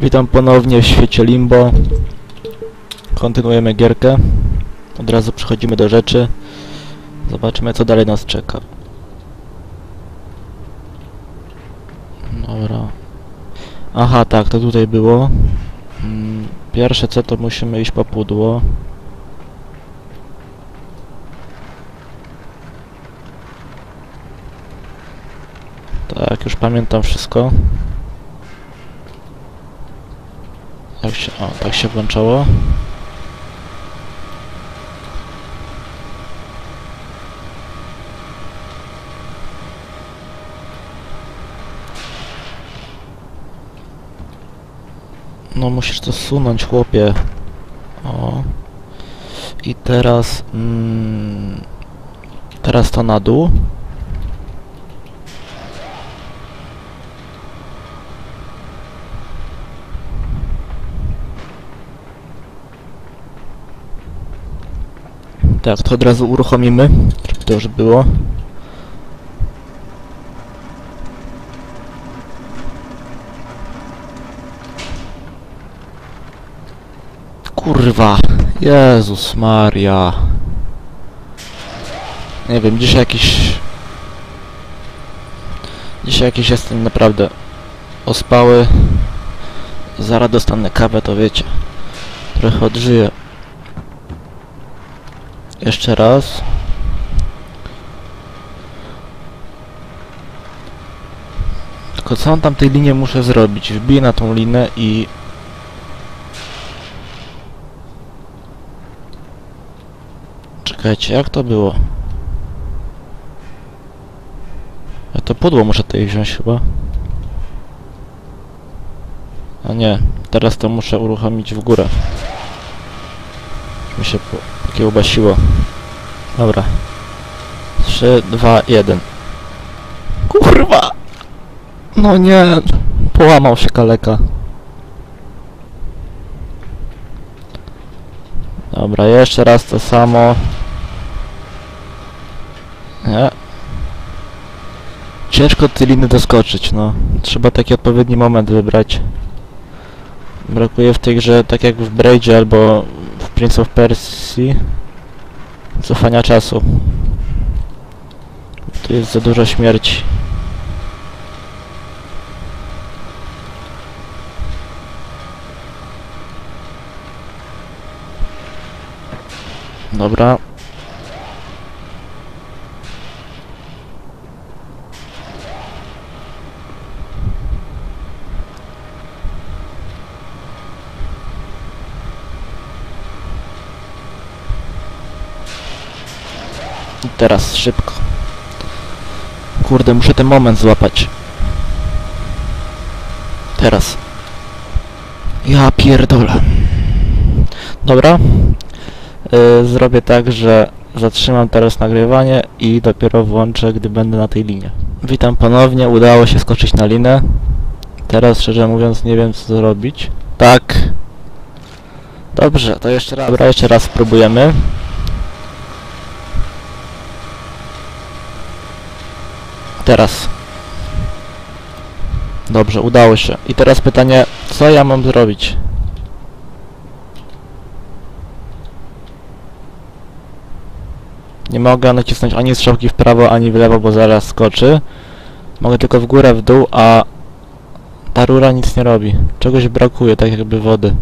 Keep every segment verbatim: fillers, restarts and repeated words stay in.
Witam ponownie w świecie Limbo. Kontynuujemy gierkę. Od razu przechodzimy do rzeczy. Zobaczymy, co dalej nas czeka. Dobra. Aha, tak, to tutaj było. Pierwsze co, to musimy iść po pudło. Tak, już pamiętam wszystko. Jak się, o, tak się włączało. No musisz to zsunąć, chłopie. O. I teraz... Mm, teraz to na dół. Tak, to od razu uruchomimy, żeby to już było. Kurwa, Jezus Maria. Nie wiem, dzisiaj jakiś... Dzisiaj jakiś jestem naprawdę ospały. Zaraz dostanę kawę, to wiecie. Trochę odżyję. Jeszcze raz. Tylko co on tam tej linie muszę zrobić? Wbiję na tą linę i... Czekajcie, jak to było? Ja to pudło muszę tutaj wziąć chyba. A nie, teraz to muszę uruchomić w górę. Mi się po pokiełbasiło. Dobra. trzy, dwa, jeden. Kurwa! No nie! Połamał się kaleka. Dobra, jeszcze raz to samo. Nie. Ciężko tej liny doskoczyć, no. Trzeba taki odpowiedni moment wybrać. Brakuje w tej grze, tak jak w Braid'zie albo w Prince of Persia, cofania czasu. Tu jest za dużo śmierci. Dobra. I teraz szybko. Kurde, muszę ten moment złapać. Teraz. Ja pierdolę. Dobra. Yy, zrobię tak, że zatrzymam teraz nagrywanie i dopiero włączę, gdy będę na tej linie. Witam ponownie, udało się skoczyć na linę. Teraz, szczerze mówiąc, nie wiem co zrobić. Tak. Dobrze, to jeszcze raz. Dobra, jeszcze raz spróbujemy. Teraz. Dobrze, udało się. I teraz pytanie, co ja mam zrobić? Nie mogę nacisnąć ani strzałki w prawo, ani w lewo, bo zaraz skoczy. Mogę tylko w górę, w dół, a ta rura nic nie robi. Czegoś brakuje, tak jakby wody.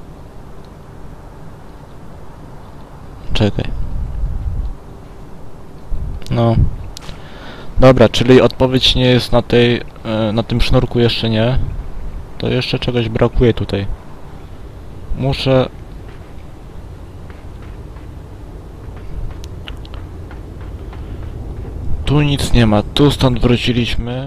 Czekaj. No. Dobra, czyli odpowiedź nie jest na tej, yy, na tym sznurku jeszcze nie. To jeszcze czegoś brakuje tutaj. Muszę... Tu nic nie ma, tu stąd wróciliśmy.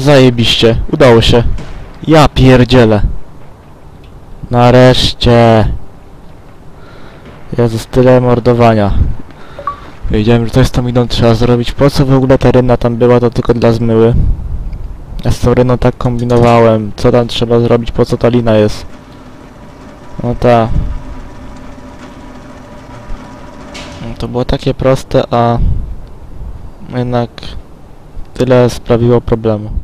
Zajebiście. Udało się. Ja pierdzielę. Nareszcie. Jezus, tyle mordowania. Wiedziałem, że coś z tą idą trzeba zrobić. Po co w ogóle ta rynna tam była, to tylko dla zmyły. Ja z tą rynną tak kombinowałem. Co tam trzeba zrobić, po co ta lina jest. No ta. No to było takie proste, a jednak tyle sprawiło problemu.